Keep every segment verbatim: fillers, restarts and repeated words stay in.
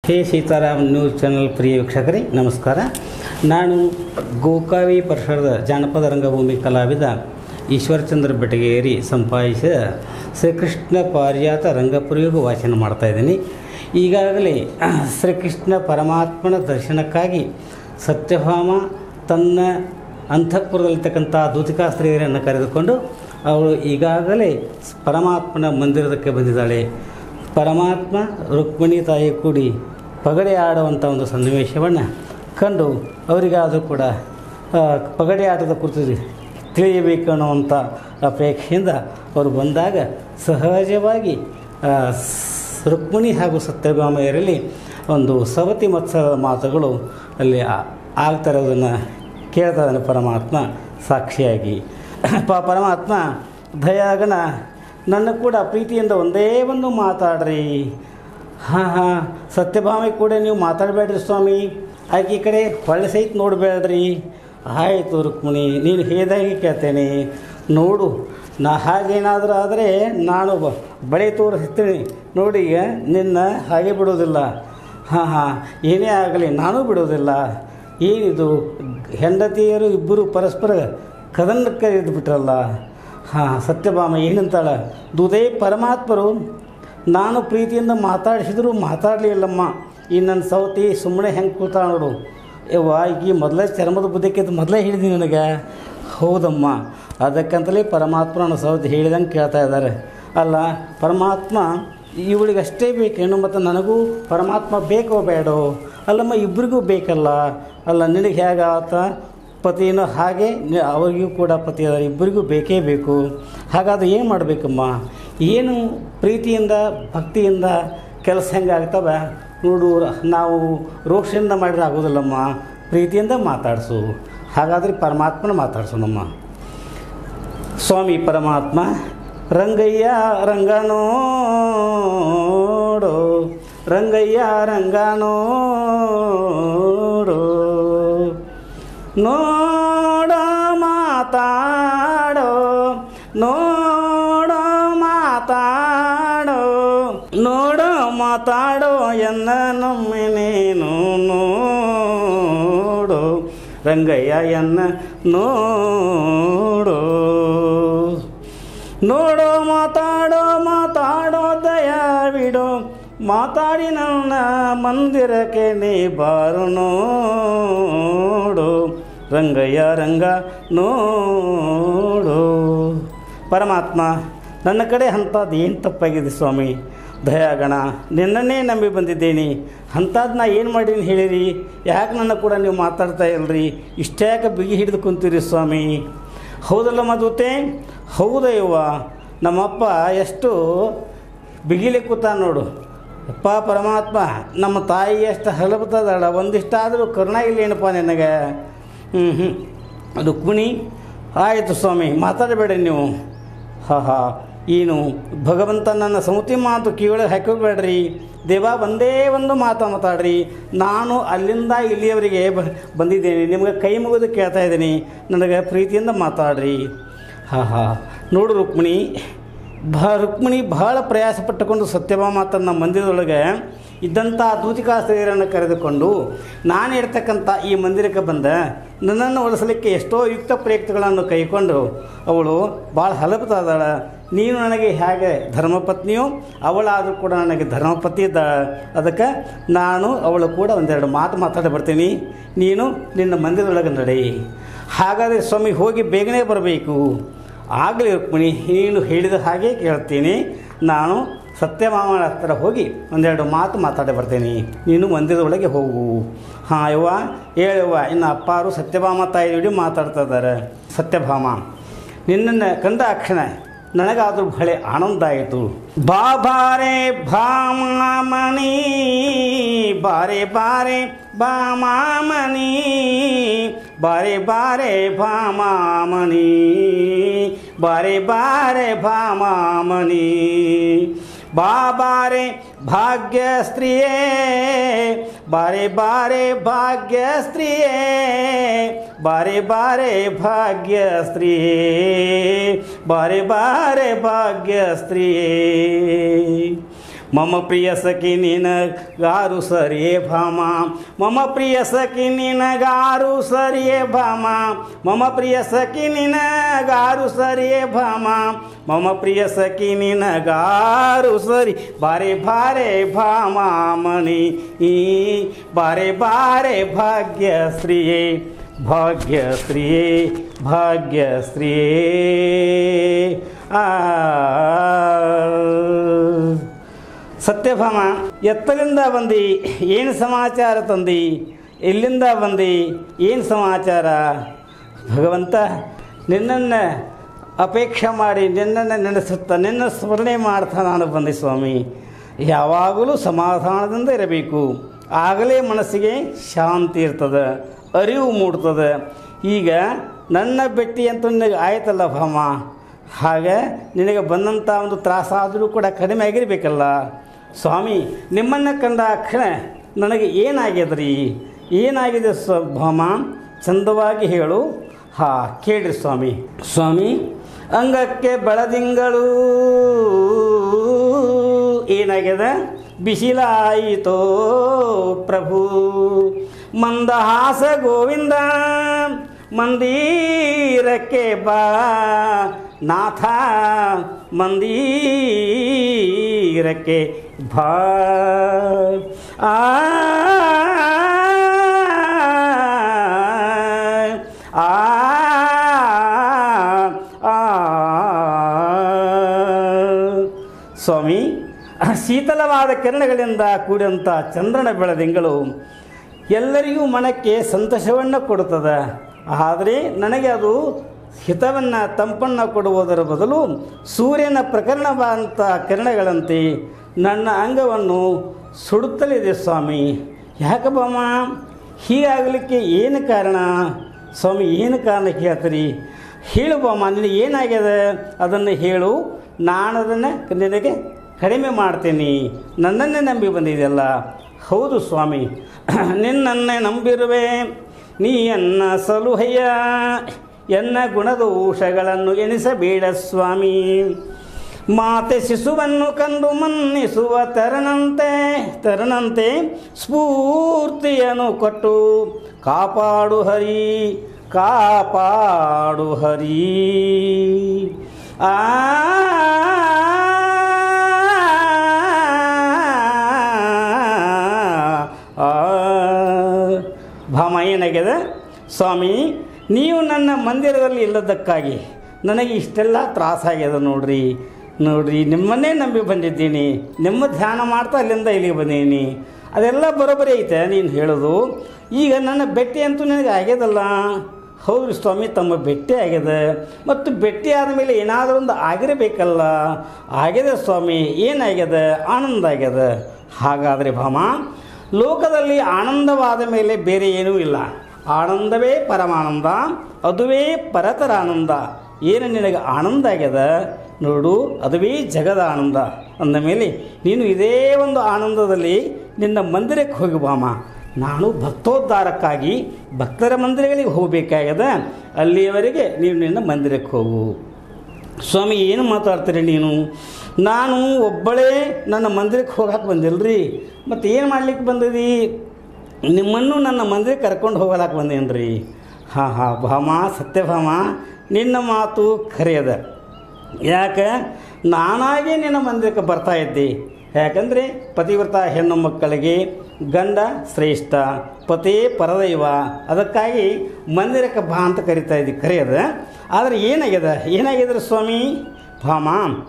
K Sitaram news channel ಪ್ರಿಯ ವೀಕ್ಷಕರೇ ನಮಸ್ಕಾರ. ನಾನು ಗೋಕಾವಿ ಪರಿಸರದ ಜಾನಪದ ರಂಗಭೂಮಿ ಕಲಾವಿದ ಈಶ್ವರಚಂದ್ರ ಬೆಟಗೇರಿ ಸಂಪಾದಿಸಿದ ಶ್ರೀಕೃಷ್ಣ ಪಾರಿಜಾತ ರಂಗಪ್ರಯೋಗ ವಾಚನ ಮಾಡ್ತಾಯಿದ್ದೀನಿ. ಈಗಾಗಲೇ ಶ್ರೀಕೃಷ್ಣ ಪರಮಾತ್ಮನ ದರ್ಶನಕ್ಕಾಗಿ ಸತ್ಯಭಾಮ ತನ್ನ ಅಂತಃಪುರದಲ್ಲಿರ್ತಕ್ಕಂಥ ದೂತಿಕಾ ಸ್ತ್ರೀಯರನ್ನು ಕರೆದುಕೊಂಡು ಅವಳು ಈಗಾಗಲೇ ಪರಮಾತ್ಮನ ಮಂದಿರದಕ್ಕೆ ಬಂದಿದ್ದಾಳೆ. ಪರಮಾತ್ಮ ರುಕ್ಮಿಣಿ ತಾಯಿ ಕೂಡಿ ಪಗಡೆ ಆಡುವಂಥ ಒಂದು ಸನ್ನಿವೇಶವನ್ನು ಕಂಡು ಅವರಿಗಾದರೂ ಕೂಡ ಪಗಡೆ ಆಟದ ಕುರಿತು ತಿಳಿಯಬೇಕು ಅನ್ನುವಂಥ ಅಪೇಕ್ಷೆಯಿಂದ ಅವರು ಬಂದಾಗ ಸಹಜವಾಗಿ ರುಕ್ಮಿಣಿ ಹಾಗೂ ಸತ್ಯಭಾಮೆಯರಲ್ಲಿ ಒಂದು ಸವತಿ ಮತ್ಸರದ ಮಾತುಗಳು ಅಲ್ಲಿ ಆಗ್ತಾ ಇರೋದನ್ನು ಕೇಳ್ತಾ ಇದ್ದಾನೆ ಪರಮಾತ್ಮ ಸಾಕ್ಷಿಯಾಗಿ. ಪ ಪರಮಾತ್ಮ ದಯಾಗನ ನನ್ನ ಕೂಡ ಪ್ರೀತಿಯಿಂದ ಒಂದೇ ಒಂದು ಮಾತಾಡ್ರಿ. ಹಾಂ ಹಾಂ ಸತ್ಯಭಾಮೆ ಕೂಡ ನೀವು ಮಾತಾಡಬೇಡ್ರಿ ಸ್ವಾಮಿ, ಆಕೆ ಈ ಕಡೆ ಹೊಳ್ಳೆ ಸಹಿತ ನೋಡಬೇಡ್ರಿ. ಆಯಿತು ರುಕ್ಮಿಣಿ, ನೀನು ಹೇಳಿದಾಗೆ ಕೇಳ್ತೇನೆ. ನೋಡು, ನಾ ಹಾಗೇನಾದರೂ ಆದರೆ ನಾನು ಬಳೆ ತೋರಿಸ್ತೀನಿ ನೋಡಿ, ನಿನ್ನ ಹಾಗೆ ಬಿಡೋದಿಲ್ಲ. ಹಾಂ ಹಾಂ ಏನೇ ಆಗಲಿ ನಾನು ಬಿಡೋದಿಲ್ಲ. ಏನಿದು ಹೆಂಡತಿಯರು ಇಬ್ಬರು ಪರಸ್ಪರ ಕದನಕ್ಕೆ ಎದ್ದು ಬಿಟ್ರಲ್ಲ. ಹಾಂ ಸತ್ಯಭಾಮ ಏನಂತಾಳ, ದುದೇ ಪರಮಾತ್ಮರು ನಾನು ಪ್ರೀತಿಯಿಂದ ಮಾತಾಡಿಸಿದ್ರು ಮಾತಾಡಲಿಲ್ಲಮ್ಮ. ಈ ನನ್ನ ಸವತಿ ಸುಮ್ಮನೆ ಹೆಂಗೆ ಕೂತಾ ನೋಡು. ಯವ್ವ ಈಗ ಮೊದಲೇ ಚರ್ಮದ ಬುದ್ಧಕ್ಕೆ ಮೊದಲೇ ಹೇಳಿದ್ದೀನಿ ನನಗೆ. ಹೌದಮ್ಮ, ಅದಕ್ಕಂತಲೇ ಪರಮಾತ್ಮ ನನ್ನ ಸವತಿ ಹೇಳಿದಂಗೆ ಕೇಳ್ತಾ ಇದ್ದಾರೆ. ಅಲ್ಲ ಪರಮಾತ್ಮ ಇವಳಿಗೆ ಅಷ್ಟೇ ಬೇಕೇನು, ಮತ್ತು ನನಗೂ ಪರಮಾತ್ಮ ಬೇಕೋ ಬೇಡೋ? ಅಲ್ಲಮ್ಮ ಇಬ್ಬರಿಗೂ ಬೇಕಲ್ಲ. ಅಲ್ಲ ನಿನಗೆ ಹೇಗಾತ ಪತಿನೋ ಹಾಗೆ ಅವರಿಗೂ ಕೂಡ ಪತಿ ಅದ, ಇಬ್ಬರಿಗೂ ಬೇಕೇ ಬೇಕು. ಹಾಗಾದರೆ ಏನು ಮಾಡಬೇಕಮ್ಮ? ಏನು ಪ್ರೀತಿಯಿಂದ ಭಕ್ತಿಯಿಂದ ಕೆಲಸ ಹೆಂಗೆ ಆಗ್ತವೆ ನೋಡು. ನಾವು ರೋಷದಿಂದ ಮಾಡಿದ್ರೆ ಆಗೋದಿಲ್ಲಮ್ಮ, ಪ್ರೀತಿಯಿಂದ ಮಾತಾಡಿಸು. ಹಾಗಾದರೆ ಪರಮಾತ್ಮನ ಮಾತಾಡ್ಸೋಣಮ್ಮ. ಸ್ವಾಮಿ ಪರಮಾತ್ಮ ರಂಗಯ್ಯ ರಂಗನೋಡು, ರಂಗಯ್ಯ ರಂಗನೋಡು, ನೋಡೋ ಮಾತಾಡೋ, ನೋಡೋ ಮಾತಾಡೋ, ನೋಡೋ ಮಾತಾಡೋ ಎನ್ನ ನಮ್ಮೆ ನೀನು ನೋಡು, ರಂಗಯ್ಯ ಎನ್ನ ನೋಡು. ನೋಡೋ ಮಾತಾಡೋ ಮಾತಾಡೋ ದಯವಿಡು, ಮಾತಾಡಿ ನನ್ನ ಮಂದಿರಕ್ಕೆ ನೀ ಬಾರು ನೋಡು, ರಂಗಯ್ಯ ರಂಗ ನೋಡು. ಪರಮಾತ್ಮ ನನ್ನ ಕಡೆ ಅಂಥದ್ದು ಏನು ತಪ್ಪಾಗಿದೆ ಸ್ವಾಮಿ? ದಯಾಗಣ ನಿನ್ನನ್ನೇ ನಂಬಿ ಬಂದಿದ್ದೇನೆ. ಅಂಥದ್ದು ನಾ ಏನು ಮಾಡೀನಿ ಹೇಳಿರಿ? ಯಾಕೆ ನನ್ನ ಕೂಡ ನೀವು ಮಾತಾಡ್ತಾ ಇಲ್ಲರಿ? ಇಷ್ಟ್ಯಾಕೆ ಬಿಗಿ ಹಿಡಿದು ಕುಂತೀರಿ ಸ್ವಾಮಿ? ಹೌದಲ್ಲ ಮಧುತೆ? ಹೌದಯ್ಯವ್ವ, ನಮ್ಮಪ್ಪ ಎಷ್ಟು ಬಿಗಿಲಿ ಕೂತ ನೋಡು. ಅಪ್ಪ ಪರಮಾತ್ಮ ನಮ್ಮ ತಾಯಿ ಎಷ್ಟು ಹಲಬತ್ತದಾಳ, ಒಂದಿಷ್ಟಾದರೂ ಕರುಣ ಇಲ್ಲೇನಪ್ಪ ನಿನಗೆ? ಹ್ಞೂ ಹ್ಞೂ ರುಕ್ಮಿಣಿ ಆಯಿತು ಸ್ವಾಮಿ, ಮಾತಾಡಬೇಡ ನೀವು. ಹಾಂ ಹಾಂ ಏನು ಭಗವಂತ ನನ್ನ ಸೌತಿ ಮಾತು ಕಿವಿಯೊಳಗೆ ಹಾಕೋಬೇಡ್ರಿ ದೇವ, ಒಂದೇ ಒಂದು ಮಾತು ಮಾತಾಡ್ರಿ. ನಾನು ಅಲ್ಲಿಂದ ಇಲ್ಲಿಯವರೆಗೆ ಬಂದಿದ್ದೇನೆ, ನಿಮಗೆ ಕೈ ಮುಗಿದು ಕೇಳ್ತಾ ಇದ್ದೀನಿ, ನನಗೆ ಪ್ರೀತಿಯಿಂದ ಮಾತಾಡ್ರಿ. ಹಾಂ ಹಾಂ ನೋಡು ರುಕ್ಮಿಣಿ, ಬ ರುಕ್ಮಿಣಿ ಬಹಳ ಪ್ರಯಾಸ ಪಟ್ಟುಕೊಂಡು ಸತ್ಯಭಾಮ ತನ್ನ ಮಂದಿರದೊಳಗೆ ಇದ್ದಂಥ ದೂತಿಕಾ ಸ್ತ್ರೀಯರನ್ನು ಕರೆದುಕೊಂಡು ನಾನು ಇರ್ತಕ್ಕಂಥ ಈ ಮಂದಿರಕ್ಕೆ ಬಂದ. ನನ್ನನ್ನು ಒಲಿಸಲಿಕ್ಕೆ ಎಷ್ಟೋ ಯುಕ್ತ ಪ್ರಯುಕ್ತಗಳನ್ನು ಕೈಕೊಂಡು ಅವಳು ಭಾಳ ಹಲಬತಾದಾಳ. ನೀನು ನನಗೆ ಹೇಗೆ ಧರ್ಮಪತ್ನಿಯೋ ಅವಳಾದರೂ ಕೂಡ ನನಗೆ ಧರ್ಮಪತಿ ಇದ್ದಾಳೆ. ಅದಕ್ಕೆ ನಾನು ಅವಳು ಕೂಡ ಒಂದೆರಡು ಮಾತು ಮಾತಾಡಿ ಬರ್ತೀನಿ, ನೀನು ನಿನ್ನ ಮಂದಿರದೊಳಗೆ ನಡೆ. ಹಾಗಾದರೆ ಸ್ವಾಮಿ ಹೋಗಿ ಬೇಗನೆ ಬರಬೇಕು. ಆಗಲಿ ರುಕ್ಮಿಣಿ, ನೀನು ಹೇಳಿದ ಹಾಗೆ ಕೇಳ್ತೀನಿ. ನಾನು ಸತ್ಯಭಾಮನ ಹತ್ತಿರ ಹೋಗಿ ಒಂದೆರಡು ಮಾತು ಮಾತಾಡಿ ಬರ್ತೀನಿ, ನೀನು ಮಂದಿರದೊಳಗೆ ಹೋಗು. ಹಾಂ ಯವ್ವ ಹೇಳವ್ವ, ಇನ್ನು ಅಪ್ಪಾರು ಸತ್ಯಭಾಮ ತಾಯಿ ಜೋಡಿ ಮಾತಾಡ್ತಾ ಇದ್ದಾರೆ. ಸತ್ಯಭಾಮ ನಿನ್ನನ್ನು ಕಂಡ ಅಕ್ಷಣ ನನಗಾದರೂ ಬಹಳ ಆನಂದ ಆಯಿತು. ಬಾಬಾರೆ ಭಾಮಾಮಣಿ, ಬಾರೆ ಬಾರೆ ಭಾಮಾಮಣಿ, ಬಾರೆ ಬಾರೆ ಭಾಮಾಮಣಿ, ಬಾರೆ ಬಾರೆ ಭಾಮಾಮಣಿ. ಬಾಬಾರೆ ಭಾಗ್ಯ ಸ್ತ್ರೀಯೇ, ಬಾರೆ ಬಾರೆ ಭಾಗ್ಯ ಸ್ತ್ರೀಯೇ, ಬಾರೆ ಬಾರೆ ಭಾಗ್ಯ ಸ್ತ್ರೀಯೇ, ಬಾರೆ ಬಾರೆ ಭಾಗ್ಯ ಸ್ತ್ರೀಯೇ. ಮಮ ಪ್ರಿಯ ಸಖಿ ನಿನಗಾರು ಸರಿಯೇ ಭಾಮ ಮಮ ಪ್ರಿಯ ಸಖಿ ನಿನಗಾರು ಸರಿಯೇ ಭಾಮ ಮಮ ಪ್ರಿಯ ಸಖಿ ನಿನಗಾರು ಸರಿಯೇ ಭಾಮ ಮಮ ಪ್ರಿಯ ಸಖಿ ನಿನಗಾರು ಸರಿ ಬಾರೆ ಬಾರೆ ಭಾಮ ಮಣಿ ಈ ಬಾರೆ ಬಾರೆ ಭಾಗ್ಯಶ್ರೀಯೇ ಭಾಗ್ಯಶ್ರೀಯೇ ಭಾಗ್ಯಶ್ರೀಯೇ ಆ ಸತ್ಯಭಾಮ ಎತ್ತಲಿಂದ ಬಂದು ಏನು ಸಮಾಚಾರ ತಂದು ಎಲ್ಲಿಂದ ಬಂದು ಏನು ಸಮಾಚಾರ ಭಗವಂತ ನಿನ್ನನ್ನು ಅಪೇಕ್ಷೆ ಮಾಡಿ ನಿನ್ನನ್ನು ನೆನೆಸುತ್ತಾ ನಿನ್ನ ಸ್ಮರಣೆ ಮಾಡ್ತಾ ನಾನು ಬಂದೆ ಸ್ವಾಮಿ. ಯಾವಾಗಲೂ ಸಮಾಧಾನದಿಂದ ಇರಬೇಕು, ಆಗಲೇ ಮನಸ್ಸಿಗೆ ಶಾಂತಿ ಇರ್ತದೆ, ಅರಿವು ಮೂಡ್ತದೆ. ಈಗ ನನ್ನ ಭೇಟಿ ಅಂತೂ ನಿನಗೆ ಆಯ್ತಲ್ಲ ಭಾಮ, ಹಾಗೆ ನಿನಗೆ ಬಂದಂಥ ಒಂದು ತ್ರಾಸಾದರೂ ಕೂಡ ಕಡಿಮೆ ಆಗಿರಬೇಕಲ್ಲ ಸ್ವಾಮಿ. ನಿಮ್ಮನ್ನು ಕಂಡ ಕ್ಷಣ ನನಗೆ ಏನಾಗ್ಯದ್ರಿ, ಏನಾಗಿದೆ ಸ್ವ ಭಾಮ ಚಂದವಾಗಿ ಹೇಳು. ಹಾಂ ಕೇಳ್ರಿ ಸ್ವಾಮಿ. ಸ್ವಾಮಿ ಅಂಗಕ್ಕೆ ಬೆಳದಿಂಗಳು ಏನಾಗ್ಯದ ಬಿಸಿಲಾಯಿತೋ ಪ್ರಭು ಮಂದಹಾಸ ಗೋವಿಂದ ಮಂದಿರಕ್ಕೆ ಬಾ ನಾಥ ಮಂದಿರಕ್ಕೆ ಬಾ ಆ ಸ್ವಾಮಿ ಶೀತಲವಾದ ಕಿರಣಗಳಿಂದ ಕೂಡಿದಂಥ ಚಂದ್ರನ ಬೆಳದಿಂಗಳು ಎಲ್ಲರಿಗೂ ಮನಕ್ಕೆ ಸಂತೋಷವನ್ನು ಕೊಡುತ್ತದೆ. ಆದರೆ ನನಗೆ ಅದು ಹಿತವನ್ನು ತಂಪನ್ನು ಕೊಡುವುದರ ಬದಲು ಸೂರ್ಯನ ಪ್ರಕರಣವಾದಂಥ ಕಿರಣಗಳಂತೆ ನನ್ನ ಅಂಗವನ್ನು ಸುಡುತ್ತಲಿದೆ ಸ್ವಾಮಿ. ಯಾಕೆ ಬಾಮ ಹೀಗಾಗಲಿಕ್ಕೆ ಏನು ಕಾರಣ ಸ್ವಾಮಿ? ಏನು ಕಾರಣ ಕೇಳ್ತೀರಿ? ಹೇಳು ಬಾಮ, ನಿನಗೆ ಏನಾಗ್ಯದ ಅದನ್ನು ಹೇಳು, ನಾನು ಅದನ್ನು ನಿನಗೆ ಕಡಿಮೆ ಮಾಡ್ತೀನಿ. ನನ್ನನ್ನೇ ನಂಬಿ ಬಂದಿದೆಯಲ್ಲ. ಹೌದು ಸ್ವಾಮಿ, ನಿನ್ನನ್ನೇ ನಂಬಿರುವೆ, ನೀ ಎನ್ನ ಸಲುಹಯ್ಯ, ಎನ್ನ ಗುಣದೋಷಗಳನ್ನು ಎನಿಸಬೇಡ ಸ್ವಾಮಿ. ಮಾತೆ ಶಿಶುವನ್ನು ಕಂಡು ಮನ್ನಿಸುವ ತರನಂತೆ ತರನಂತೆ ಸ್ಫೂರ್ತಿಯನ್ನು ಕೊಟ್ಟು ಕಾಪಾಡು ಹರಿ, ಕಾಪಾಡು ಹರಿ. ಆ ಭಾಮ ಏನಾಗ್ಯದ ಸ್ವಾಮಿ, ನೀವು ನನ್ನ ಮಂದಿರದಲ್ಲಿ ಇಲ್ಲದಕ್ಕಾಗಿ ನನಗೆ ಇಷ್ಟೆಲ್ಲ ತ್ರಾಸಾಗ್ಯದ ನೋಡ್ರಿ. ನೋಡ್ರಿ ನಿಮ್ಮನ್ನೇ ನಂಬಿ ಬಂದಿದ್ದೀನಿ, ನಿಮ್ಮ ಧ್ಯಾನ ಮಾಡ್ತಾ ಅಲ್ಲಿಂದ ಇಲ್ಲಿಗೆ ಬಂದೀನಿ. ಅದೆಲ್ಲ ಬರೋಬ್ಬರಿ ಐತೆ ನೀನು ಹೇಳೋದು. ಈಗ ನನ್ನ ಭೇಟಿ ಅಂತೂ ನನಗೆ ಆಗ್ಯದಲ್ಲ. ಹೌದು ಸ್ವಾಮಿ, ತಮ್ಮ ಭೇಟಿ ಆಗ್ಯದ. ಮತ್ತು ಭೇಟಿ ಆದಮೇಲೆ ಏನಾದರೂ ಒಂದು ಆಗಿರಬೇಕಲ್ಲ. ಆಗ್ಯದ ಸ್ವಾಮಿ, ಏನಾಗ್ಯದ? ಆನಂದ ಆಗ್ಯದ. ಹಾಗಾದರೆ ಭಾಮ, ಲೋಕದಲ್ಲಿ ಆನಂದವಾದ ಮೇಲೆ ಬೇರೆ ಏನೂ ಇಲ್ಲ. ಆನಂದವೇ ಪರಮಾನಂದ, ಅದುವೇ ಪರತರ ಆನಂದ. ಏನು ನಿನಗೆ ಆನಂದ ಆಗ್ಯದ ನೋಡು, ಅದುವೇ ಜಗದ ಆನಂದ. ಅಂದ ಮೇಲೆ ನೀನು ಇದೇ ಒಂದು ಆನಂದದಲ್ಲಿ ನಿನ್ನ ಮಂದಿರಕ್ಕೆ ಹೋಗಿ ಬಾಮ. ನಾನು ಭಕ್ತೋದ್ಧಾರಕ್ಕಾಗಿ ಭಕ್ತರ ಮಂದಿರಗಳಿಗೆ ಹೋಗಬೇಕಾಗ್ಯದ. ಅಲ್ಲಿಯವರೆಗೆ ನೀನು ನಿನ್ನ ಮಂದಿರಕ್ಕೆ ಹೋಗು. ಸ್ವಾಮಿ ಏನು ಮಾತಾಡ್ತೀರಿ ನೀನು? ನಾನು ಒಬ್ಬಳೇ ನನ್ನ ಮಂದಿರಕ್ಕೆ ಹೋಗಕ್ಕೆ ಬಂದಿಲ್ಲರಿ, ಮತ್ತು ಏನು ಮಾಡ್ಲಿಕ್ಕೆ ಬಂದಿದ್ದೀ? ನಿಮ್ಮನ್ನು ನನ್ನ ಮಂದಿರಕ್ಕೆ ಕರ್ಕೊಂಡು ಹೋಗಲಾಕೆ ಬಂದೇನು ರೀ? ಹಾಂ ಹಾಂ ಭಾಮ, ಸತ್ಯಭಾಮ, ನಿನ್ನ ಮಾತು ಖರೆಯದ. ಯಾಕೆ ನಾನಾಗೇ ನಿನ್ನ ಮಂದಿರಕ್ಕೆ ಬರ್ತಾ ಇದ್ದೆ. ಯಾಕಂದರೆ ಪತಿವ್ರತ ಹೆಣ್ಣು ಮಕ್ಕಳಿಗೆ ಗಂಡ ಶ್ರೇಷ್ಠ, ಪತಿ ಪರದೈವ. ಅದಕ್ಕಾಗಿ ಮಂದಿರಕ್ಕೆ ಬಾ ಅಂತ ಕರಿತಾ ಇದ್ದಿ, ಖರೆಯದ. ಆದರೆ ಏನಾಗ್ಯದ ಏನಾಗ್ಯದ್ರಿ ಸ್ವಾಮಿ? ಭಾಮ,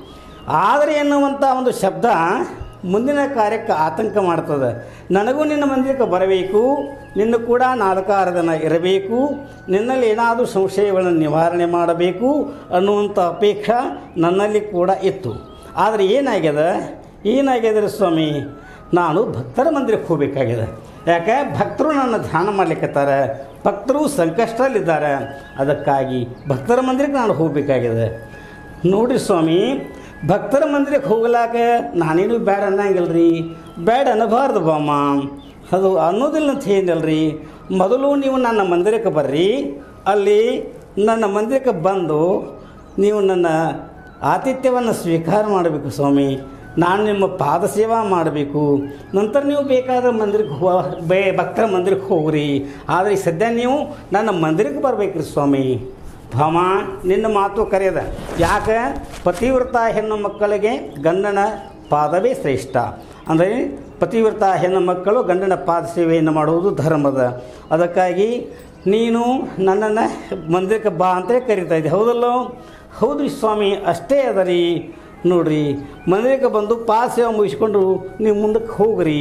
ಆದರೆ ಎನ್ನುವಂಥ ಒಂದು ಶಬ್ದ ಮುಂದಿನ ಕಾರ್ಯಕ್ಕೆ ಆತಂಕ ಮಾಡ್ತದೆ. ನನಗೂ ನಿನ್ನ ಮಂದಿರಕ್ಕೆ ಬರಬೇಕು, ನಿನ್ನ ಕೂಡ ನಾಲ್ಕಾರು ದಿನ ಇರಬೇಕು, ನಿನ್ನಲ್ಲಿ ಏನಾದರೂ ಸಂಶಯಗಳನ್ನು ನಿವಾರಣೆ ಮಾಡಬೇಕು ಅನ್ನುವಂಥ ಅಪೇಕ್ಷೆ ನನ್ನಲ್ಲಿ ಕೂಡ ಇತ್ತು. ಆದರೆ ಏನಾಗ್ಯದ ಏನಾಗ್ಯದ್ರಿ ಸ್ವಾಮಿ? ನಾನು ಭಕ್ತರ ಮಂದಿರಕ್ಕೆ ಹೋಗಬೇಕಾಗಿದೆ. ಯಾಕೆ? ಭಕ್ತರು ನನ್ನ ಧ್ಯಾನ ಮಾಡ್ಲಿಕ್ಕತ್ತಾರೆ, ಭಕ್ತರು ಸಂಕಷ್ಟದಲ್ಲಿದ್ದಾರೆ. ಅದಕ್ಕಾಗಿ ಭಕ್ತರ ಮಂದಿರಕ್ಕೆ ನಾನು ಹೋಗಬೇಕಾಗಿದೆ. ನೋಡಿರಿ ಸ್ವಾಮಿ, ಭಕ್ತರ ಮಂದಿರಕ್ಕೆ ಹೋಗ್ಲಾಕ ನಾನೇನು ಬ್ಯಾಡ ಅನ್ನಂಗಿಲ್ಲ ರೀ. ಬ್ಯಾಡ ಅನ್ನಬಾರ್ದು ಬಾಮ, ಅದು ಅನ್ನೋದಿಲ್ಲ ಅಂತ ಹೇಳಿದಲ್ರಿ. ಮೊದಲು ನೀವು ನನ್ನ ಮಂದಿರಕ್ಕೆ ಬರ್ರಿ, ಅಲ್ಲಿ ನನ್ನ ಮಂದಿರಕ್ಕೆ ಬಂದು ನೀವು ನನ್ನ ಆತಿಥ್ಯವನ್ನು ಸ್ವೀಕಾರ ಮಾಡಬೇಕು ಸ್ವಾಮಿ. ನಾನು ನಿಮ್ಮ ಪಾದ ಸೇವಾ ಮಾಡಬೇಕು, ನಂತರ ನೀವು ಬೇಕಾದ ಮಂದಿರಕ್ಕೆ ಹೋ ಬೇ ಭಕ್ತರ ಮಂದಿರಕ್ಕೆ ಹೋಗ್ರಿ, ಆದರೆ ಸದ್ಯ ನೀವು ನನ್ನ ಮಂದಿರಕ್ಕೆ ಬರಬೇಕ್ರಿ ಸ್ವಾಮಿ. ಭಾಮ, ನಿನ್ನ ಮಾತು ಕರೆಯದ. ಯಾಕೆ? ಪತಿವ್ರತ ಹೆಣ್ಣು ಮಕ್ಕಳಿಗೆ ಗಂಡನ ಪಾದವೇ ಶ್ರೇಷ್ಠ. ಅಂದರೆ ಪತಿವ್ರತ ಹೆಣ್ಣು ಮಕ್ಕಳು ಗಂಡನ ಪಾದ ಸೇವೆಯನ್ನು ಮಾಡುವುದು ಧರ್ಮದ. ಅದಕ್ಕಾಗಿ ನೀನು ನನ್ನನ್ನು ಮಂದಿರಕ್ಕೆ ಬಾ ಅಂತೇಳಿ ಕರೀತಾ ಇದ್ದೆ, ಹೌದಲ್ಲೋ? ಹೌದು ಸ್ವಾಮಿ, ಅಷ್ಟೇ ಅದ ರೀ. ನೋಡಿರಿ, ಮಂದಿರಕ್ಕೆ ಬಂದು ಪಾದ ಸೇವೆ ಮುಗಿಸ್ಕೊಂಡು ನೀವು ಮುಂದಕ್ಕೆ ಹೋಗ್ರಿ.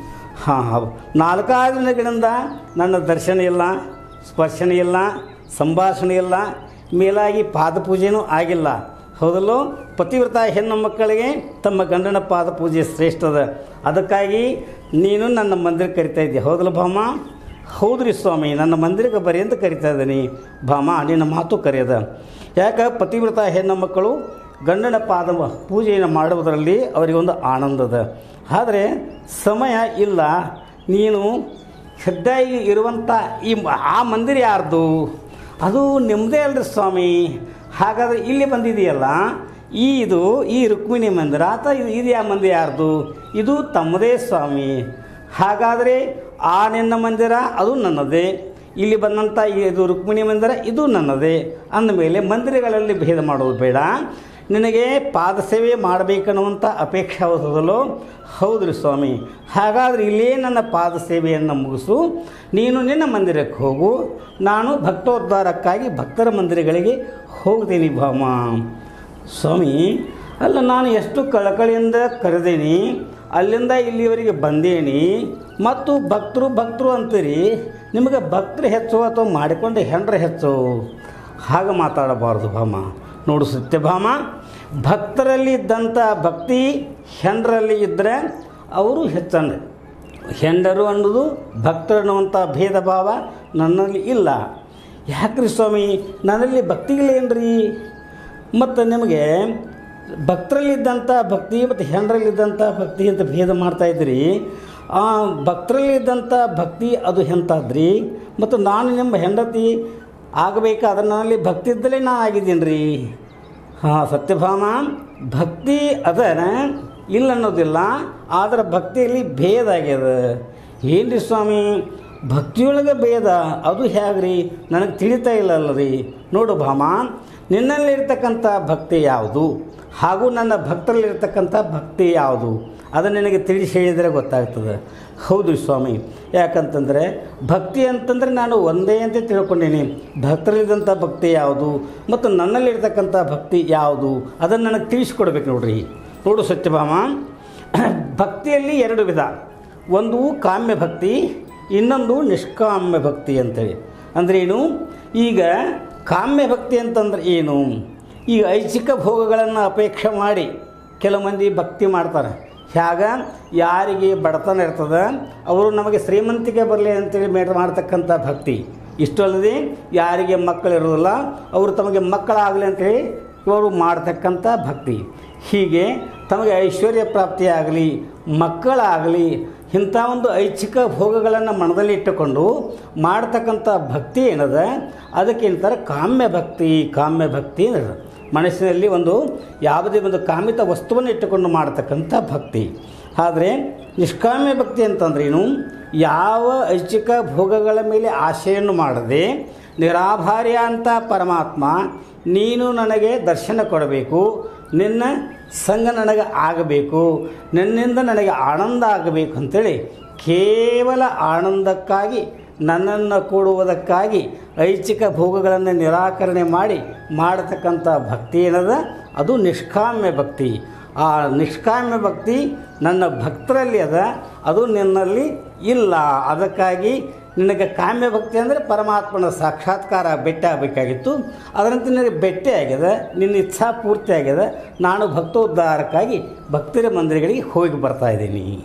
ಹಾಂ ಹಾಂ ನಾಲ್ಕಾರು ದಿನಗಳಿಂದ ನನ್ನ ದರ್ಶನ ಇಲ್ಲ, ಸ್ಪರ್ಶನ ಇಲ್ಲ, ಸಂಭಾಷಣೆ ಇಲ್ಲ, ಮೇಲಾಗಿ ಪಾದಪೂಜೆನೂ ಆಗಿಲ್ಲ, ಹೌದಲ್ಲೋ? ಪತಿವ್ರತ ಹೆಣ್ಣು ಮಕ್ಕಳಿಗೆ ತಮ್ಮ ಗಂಡನ ಪಾದ ಪೂಜೆ ಶ್ರೇಷ್ಠದ. ಅದಕ್ಕಾಗಿ ನೀನು ನನ್ನ ಮಂದಿರಕ್ಕೆ ಕರಿತಾ ಇದ್ದೆ, ಹೌದಲ್ಲ ಭಾಮ? ಹೌದು ರೀ ಸ್ವಾಮಿ, ನನ್ನ ಮಂದಿರಕ್ಕೆ ಬರಿ ಅಂತ ಕರಿತಾ ಇದ್ದೀನಿ. ಭಾಮ, ನಿನ್ನ ಮಾತು ಕರೆಯದ. ಯಾಕೆ? ಪತಿವ್ರತ ಹೆಣ್ಣು ಮಕ್ಕಳು ಗಂಡನ ಪಾದ ಪೂಜೆಯನ್ನು ಮಾಡುವುದರಲ್ಲಿ ಅವರಿಗೊಂದು ಆನಂದದ. ಆದರೆ ಸಮಯ ಇಲ್ಲ. ನೀನು ಸದ್ಯ ಇರುವಂಥ ಈ ಆ ಮಂದಿರ ಯಾರ್ದು? ಅದು ನಿಮ್ಮದೇ ಅಲ್ರಿ ಸ್ವಾಮಿ. ಹಾಗಾದರೆ ಇಲ್ಲಿ ಬಂದಿದೆಯಲ್ಲ, ಈ ಇದು ಈ ರುಕ್ಮಿಣಿ ಮಂದಿರ ಅಥವಾ ಇದು ಇದು ಯಾವ ಮಂದಿರ ಯಾರ್ದು? ಇದು ತಮ್ಮದೇ ಸ್ವಾಮಿ. ಹಾಗಾದರೆ ಆ ನಿನ್ನ ಮಂದಿರ ಅದು ನನ್ನದೇ, ಇಲ್ಲಿ ಬಂದಂಥ ಇದು ರುಕ್ಮಿಣಿ ಮಂದಿರ ಇದು ನನ್ನದೇ ಅಂದಮೇಲೆ ಮಂದಿರಗಳಲ್ಲಿ ಭೇದ ಮಾಡೋದು ಬೇಡ. ನಿನಗೆ ಪಾದ ಸೇವೆ ಮಾಡಬೇಕನ್ನುವಂಥ ಅಪೇಕ್ಷೆ ಹೋದಲ್ಲೋ? ಹೌದು ರೀ ಸ್ವಾಮಿ. ಹಾಗಾದರೆ ಇಲ್ಲೇ ನನ್ನ ಪಾದ ಸೇವೆಯನ್ನು ಮುಗಿಸು, ನೀನು ನಿನ್ನ ಮಂದಿರಕ್ಕೆ ಹೋಗು, ನಾನು ಭಕ್ತೋದ್ಧಾರಕ್ಕಾಗಿ ಭಕ್ತರ ಮಂದಿರಗಳಿಗೆ ಹೋಗ್ತೀನಿ ಭಾಮ. ಸ್ವಾಮಿ, ಅಲ್ಲ, ನಾನು ಎಷ್ಟು ಕಳಕಳಿಯಿಂದ ಕರೆದೇನಿ, ಅಲ್ಲಿಂದ ಇಲ್ಲಿವರೆಗೆ ಬಂದೇನಿ, ಮತ್ತು ಭಕ್ತರು ಭಕ್ತರು ಅಂತೀರಿ. ನಿಮಗೆ ಭಕ್ತರು ಹೆಚ್ಚು ಅಥವಾ ಮಾಡಿಕೊಂಡು ಹೆಂಡ್ರೆ ಹೆಚ್ಚು? ಹಾಗೆ ಮಾತಾಡಬಾರ್ದು ಭಾಮ. ನೋಡು ಸತ್ಯಭಾಮ, ಭಕ್ತರಲ್ಲಿ ಇದ್ದಂಥ ಭಕ್ತಿ ಹೆಂಡರಲ್ಲಿ ಇದ್ದರೆ ಅವರು ಹೆಚ್ಚಂದ್ರೆ. ಹೆಂಡರು ಅನ್ನೋದು ಭಕ್ತರು ಅನ್ನುವಂಥ ಭೇದ ಭಾವ ನನ್ನಲ್ಲಿ ಇಲ್ಲ. ಯಾಕ್ರಿ ಸ್ವಾಮಿ, ನನ್ನಲ್ಲಿ ಭಕ್ತಿಗಳೇನ್ರಿ? ಮತ್ತು ನಿಮಗೆ ಭಕ್ತರಲ್ಲಿದ್ದಂಥ ಭಕ್ತಿ ಮತ್ತು ಹೆಂಡರಲ್ಲಿದ್ದಂಥ ಭಕ್ತಿ ಅಂತ ಭೇದ ಮಾಡ್ತಾಯಿದ್ರಿ. ಆ ಭಕ್ತರಲ್ಲಿದ್ದಂಥ ಭಕ್ತಿ ಅದು ಎಂಥದ್ರಿ? ಮತ್ತು ನಾನು ನಿಮ್ಮ ಹೆಂಡತಿ ಆಗಬೇಕಾದ್ರೆ ನನ್ನಲ್ಲಿ ಭಕ್ತಿ ಇದ್ದಲೇ ನಾನು ಆಗಿದ್ದೀನಿ ರೀ. ಹಾಂ ಸತ್ಯಭಾಮ, ಭಕ್ತಿ ಅದರ ಇಲ್ಲ ಅನ್ನೋದಿಲ್ಲ, ಆದರೆ ಭಕ್ತಿಯಲ್ಲಿ ಭೇದ ಆಗ್ಯದ. ಏನು ರೀ ಸ್ವಾಮಿ, ಭಕ್ತಿಯೊಳಗೆ ಭೇದ ಅದು ಹೇಗ್ರಿ? ನನಗೆ ತಿಳಿತಾ ಇಲ್ಲಲ್ಲ ರೀ. ನೋಡು ಭಾಮ, ನಿನ್ನಲ್ಲಿರ್ತಕ್ಕಂಥ ಭಕ್ತಿ ಯಾವುದು ಹಾಗೂ ನನ್ನ ಭಕ್ತರಲ್ಲಿರ್ತಕ್ಕಂಥ ಭಕ್ತಿ ಯಾವುದು ಅದು ನಿನಗೆ ತಿಳಿಸಿ ಹೇಳಿದರೆ ಗೊತ್ತಾಗ್ತದೆ. ಹೌದು ಸ್ವಾಮಿ. ಯಾಕಂತಂದರೆ ಭಕ್ತಿ ಅಂತಂದರೆ ನಾನು ಒಂದೇ ಅಂತ ತಿಳ್ಕೊಂಡೀನಿ. ಭಕ್ತರಲ್ಲಿದ್ದಂಥ ಭಕ್ತಿ ಯಾವುದು ಮತ್ತು ನನ್ನಲ್ಲಿರ್ತಕ್ಕಂಥ ಭಕ್ತಿ ಯಾವುದು ಅದನ್ನು ನನಗೆ ತಿಳಿಸ್ಕೊಡ್ಬೇಕು ನೋಡ್ರಿ. ನೋಡು ಸತ್ಯಭಾಮ, ಭಕ್ತಿಯಲ್ಲಿ ಎರಡು ವಿಧ. ಒಂದು ಕಾಮ್ಯ ಭಕ್ತಿ, ಇನ್ನೊಂದು ನಿಷ್ಕಾಮ್ಯ ಭಕ್ತಿ ಅಂತೇಳಿ. ಅಂದ್ರೇನು? ಈಗ ಕಾಮ್ಯ ಭಕ್ತಿ ಅಂತಂದ್ರೆ ಏನು? ಈಗ ಐಚ್ಛಿಕ ಭೋಗಗಳನ್ನು ಅಪೇಕ್ಷೆ ಮಾಡಿ ಕೆಲವು ಮಂದಿ ಭಕ್ತಿ ಮಾಡ್ತಾರೆ. ಹೇಗೆ? ಯಾರಿಗೆ ಬಡತನ ಇರ್ತದೆ ಅವರು ನಮಗೆ ಶ್ರೀಮಂತಿಕೆ ಬರಲಿ ಅಂತೇಳಿ ಮೇಡ್ ಮಾಡ್ತಕ್ಕಂಥ ಭಕ್ತಿ. ಇಷ್ಟು ಅಲ್ಲದೆ ಯಾರಿಗೆ ಮಕ್ಕಳಿರೋದಿಲ್ಲ ಅವರು ತಮಗೆ ಮಕ್ಕಳಾಗಲಿ ಅಂತೇಳಿ ಇವರು ಮಾಡ್ತಕ್ಕಂಥ ಭಕ್ತಿ. ಹೀಗೆ ತಮಗೆ ಐಶ್ವರ್ಯ ಪ್ರಾಪ್ತಿಯಾಗಲಿ ಮಕ್ಕಳಾಗಲಿ ಇಂಥ ಒಂದು ಐಚ್ಛಿಕ ಭೋಗಗಳನ್ನು ಮನದಲ್ಲಿ ಇಟ್ಟುಕೊಂಡು ಮಾಡ್ತಕ್ಕಂಥ ಭಕ್ತಿ ಏನದ ಅದಕ್ಕೇಂತಾರೆ ಕಾಮ್ಯ ಭಕ್ತಿ. ಕಾಮ್ಯ ಭಕ್ತಿ ಅನ್ನೋದು ಮನಸ್ಸಿನಲ್ಲಿ ಒಂದು ಯಾವುದೇ ಒಂದು ಕಾಮಿತ ವಸ್ತುವನ್ನು ಇಟ್ಟುಕೊಂಡು ಮಾಡ್ತಕ್ಕಂಥ ಭಕ್ತಿ. ಆದರೆ ನಿಷ್ಕಾಮ್ಯ ಭಕ್ತಿ ಅಂತಂದ್ರೇನು? ಯಾವ ಐಚ್ಛಿಕ ಭೋಗಗಳ ಮೇಲೆ ಆಶೆಯನ್ನು ಮಾಡದೆ ನಿರಾಭಾರ್ಯ ಅಂತ ಪರಮಾತ್ಮ ನೀನು ನನಗೆ ದರ್ಶನ ಕೊಡಬೇಕು, ನಿನ್ನ ಸಂಗ ನನಗೆ ಆಗಬೇಕು, ನಿನ್ನಿಂದ ನನಗೆ ಆನಂದ ಆಗಬೇಕು ಅಂಥೇಳಿ ಕೇವಲ ಆನಂದಕ್ಕಾಗಿ ನನ್ನನ್ನು ಕೂಡುವುದಕ್ಕಾಗಿ ಐಚ್ಛಿಕ ಭೋಗಗಳನ್ನು ನಿರಾಕರಣೆ ಮಾಡಿ ಮಾಡತಕ್ಕಂಥ ಭಕ್ತಿ ಏನದ ಅದು ನಿಷ್ಕಾಮ್ಯ ಭಕ್ತಿ. ಆ ನಿಷ್ಕಾಮ್ಯ ಭಕ್ತಿ ನನ್ನ ಭಕ್ತರಲ್ಲಿ ಅದ, ಅದು ನಿನ್ನಲ್ಲಿ ಇಲ್ಲ. ಅದಕ್ಕಾಗಿ ನಿನಗೆ ಕಾಮ್ಯ ಭಕ್ತಿ ಅಂದರೆ ಪರಮಾತ್ಮನ ಸಾಕ್ಷಾತ್ಕಾರ ಭೇಟಿ ಆಗಬೇಕಾಗಿತ್ತು. ಅದರಂತೆ ನಿನಗೆ ಭೇಟಿ ಆಗಿದೆ, ನಿನ್ನ ಇಚ್ಛಾ ಪೂರ್ತಿ ಆಗಿದೆ. ನಾನು ಭಕ್ತೋದ್ಧಾರಕ್ಕಾಗಿ ಭಕ್ತರ ಮಂದಿರಗಳಿಗೆ ಹೋಗಿ ಬರ್ತಾಯಿದ್ದೀನಿ.